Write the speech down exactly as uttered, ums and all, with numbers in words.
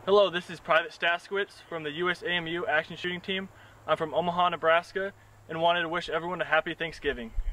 Hello, this is Private Staskiewicz from the U S A M U Action Shooting Team. I'm from Omaha, Nebraska, and wanted to wish everyone a happy Thanksgiving.